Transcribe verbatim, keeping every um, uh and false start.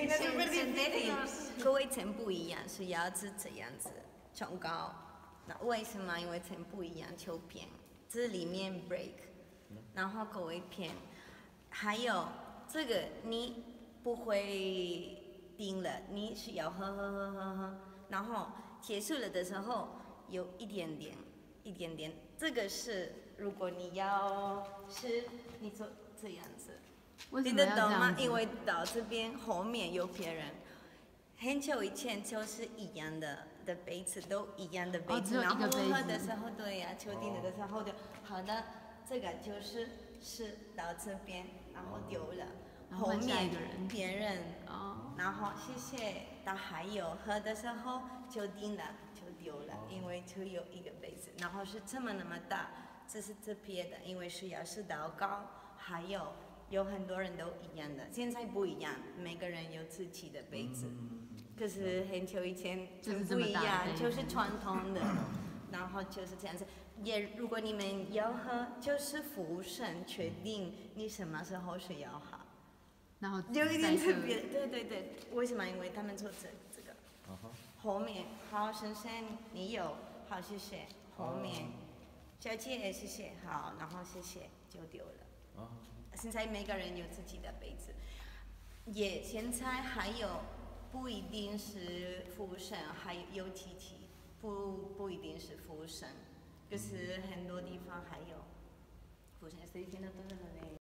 应该是 Synthetic 各位层不一样，是要是这样子冲高。那为什么？因为层不一样就偏，这里面 break， 然后各位偏，还有这个你不会停了，你需要喝喝喝喝喝，然后结束了的时候有一点点一点点，这个是如果你要是你做这样子。听得懂吗？因为到这边后面有别人，很久以前就是一样的的杯子，都一样的杯子， 哦、 然后喝的时候对呀、啊，秋天的时候就好的，这个就是是到这边，然后丢了，后面别人， 哦、 然后谢谢，但还有喝的时候就定了就丢了，因为就有一个杯子，然后是这么那么大，这是这边的，因为是要是祷告，还有。有很多人都一样的，现在不一样，每个人有自己的杯子。可是很久以前就不一样，就是传统的，然后就是这样子。也如果你们要喝，就是服务生决定你什么时候需要喝。 然后有一点特别，对对对，为什么？因为他们做这这个，后面好先生你有，好谢谢，后面小姐谢谢，好，然后谢谢就丢了。现在每个人有自己的杯子，也现在还有不一定是服务生，还有机器，不不一定是服务生，可是很多地方还有服务生，所以听得懂的嘞。